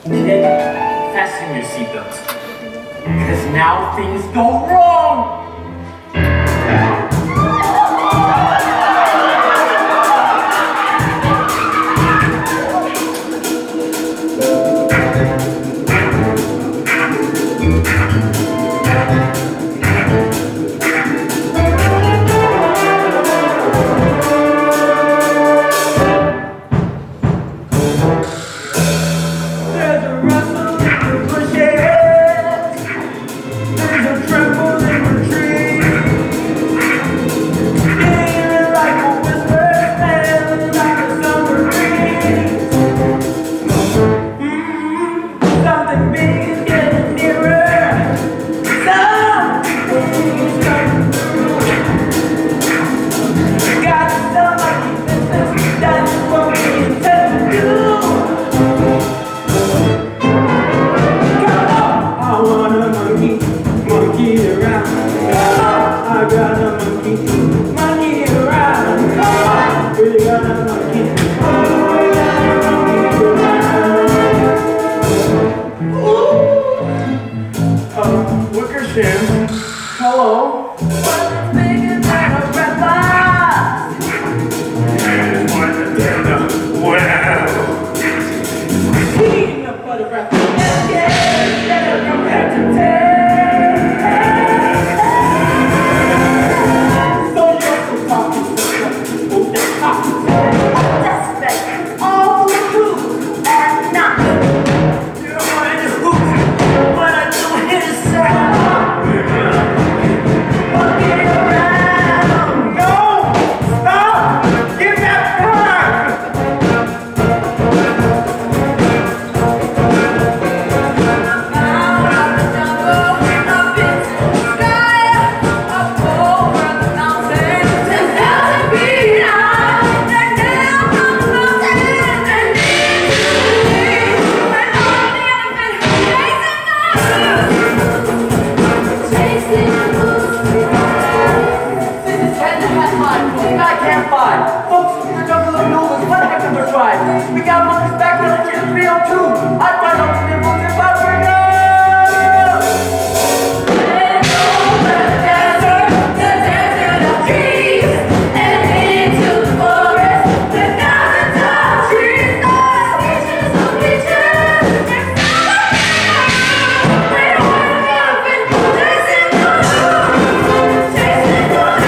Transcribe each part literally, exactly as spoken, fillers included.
Kid, fasten your seatbelt. Because now things go wrong! Hello. What's bigger than a red box? And one dinner. Wow. Peanut butter wrap. Yeah, yeah, from head to tail. So you're so talking, move that top. That's right. All the rules are not. You're on the hoop. What I do is sound. We got monkeys back on the three oh two. I find out the nibbles if I bring up. And over the desert, the desert of trees, and into the forest, the thousand tall trees. Oh, beaches, oh, beaches, and we don't want to have been chasing blue, chasing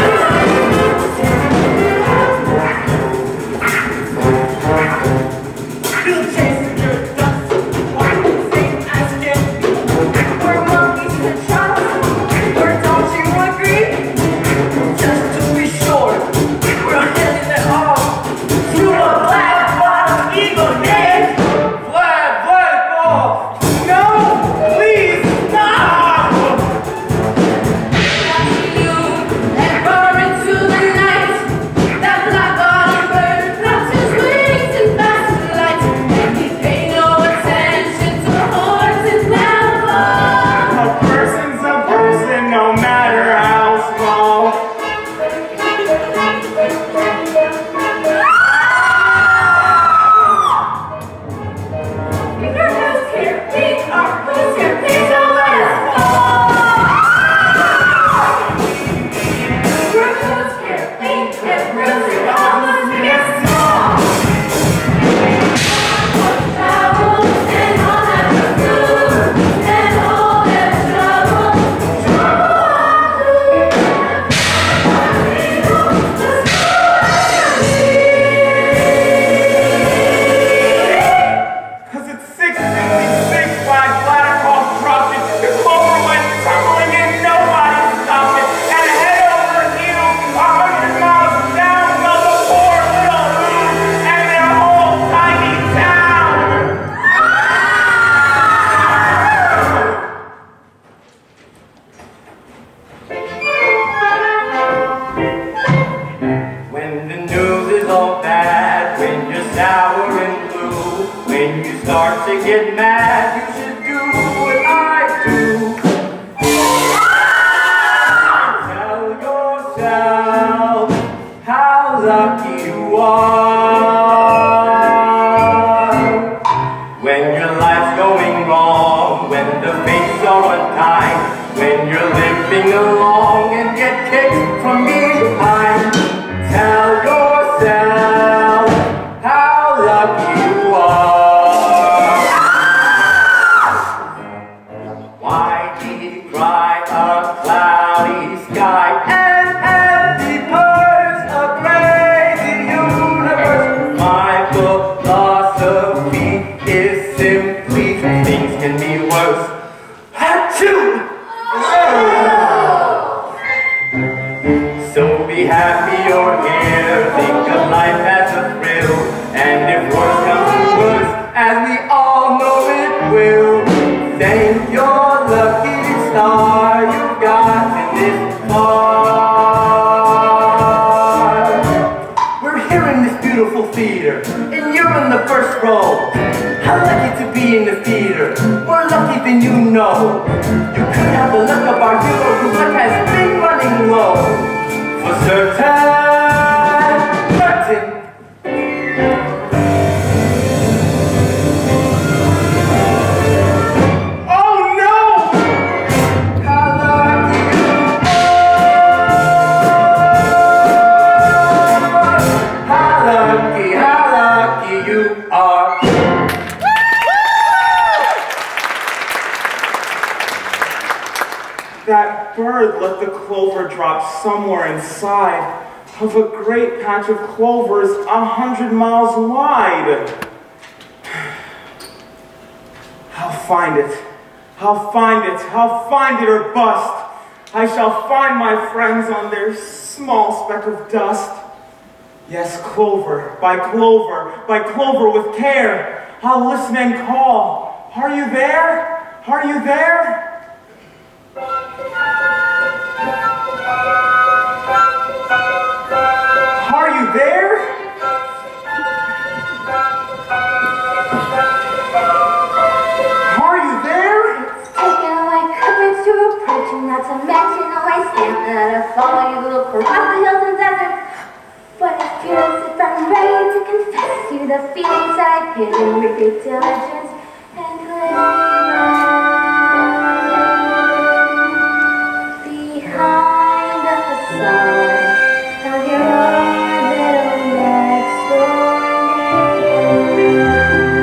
start to get mad, you should do what I do. Tell yourself how lucky you are when your life's going this beautiful theater, and you're in the first row. How lucky to be in the theater, more lucky than you know. You could have the luck of our hero whose luck has been running low. For certain, certain. Oh no! How lucky you are! How lucky, how lucky you are! That bird let the clover drop somewhere inside of a great patch of clovers a hundred miles wide. I'll find it. I'll find it. I'll find it or bust. I shall find my friends on their small speck of dust. Yes, clover by clover by clover with care. I'll listen and call. Are you there? Are you there? Are you there? Are you there? It's taken away courage to approach you, not to mention all I stand that I follow you look across the hills and deserts. But I feel as if I'm ready to confess you the feelings I hid in with your diligence and labor. Behind the facade of your little next door neighbor.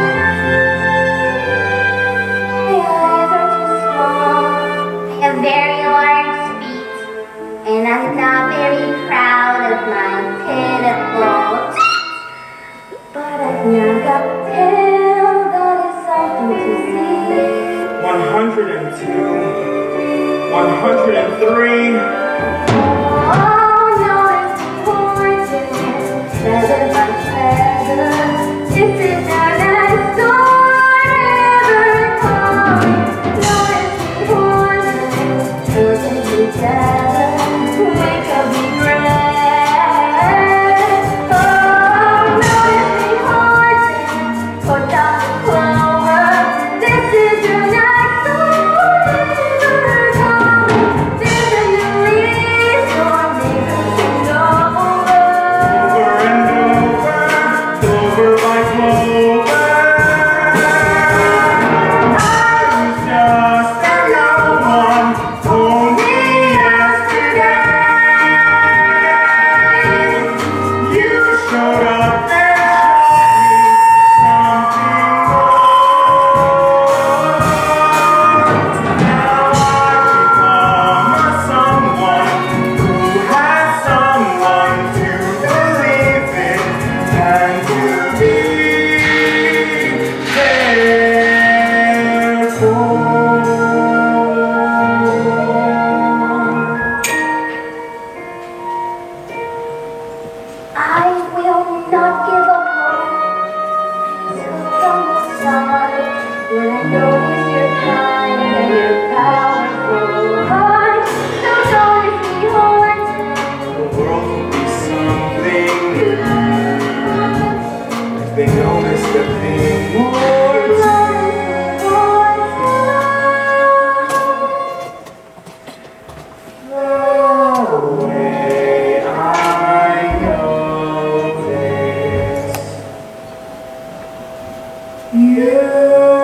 My eyes are too small, I have very large feet, and I'm not very proud of my pitiful teeth. But I've now got a tail that is something to see. One hundred and two. One hundred and three. Oh, no, it's important. Feather by feather. This is our last story ever told. No, it's important. Working together. Make a regret. Oh, no, it's important. Put down the clover. This is your last story ever told. There's a new leaf for me to sing over. Over and over, clover by clover. I was just a no one, only yesterday. You showed up and showed me something more. Now I've become a someone who has someone to believe in and to be there for. I will not give up hope till from the start. When I notice your kind and your powerful heart, so notice me haunted. The world will be something if they notice the thing more too. Far away, I know this. You